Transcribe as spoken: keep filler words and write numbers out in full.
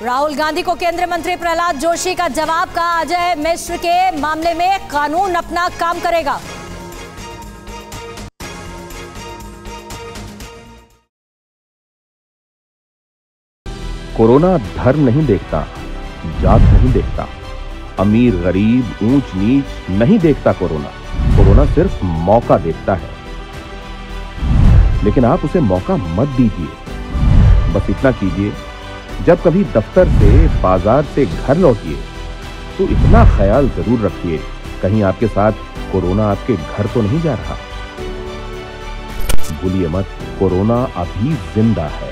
राहुल गांधी को केंद्रीय मंत्री प्रहलाद जोशी का जवाब का अजय मिश्र के मामले में कानून अपना काम करेगा। कोरोना धर्म नहीं देखता, जात नहीं देखता, अमीर गरीब ऊंच नीच नहीं देखता। कोरोना कोरोना सिर्फ मौका देखता है, लेकिन आप उसे मौका मत दीजिए। बस इतना कीजिए, जब कभी दफ्तर से बाजार से घर लौटिए तो इतना ख्याल जरूर रखिए कहीं आपके साथ कोरोना आपके घर तो नहीं जा रहा। भूलिए मत, कोरोना अभी जिंदा है।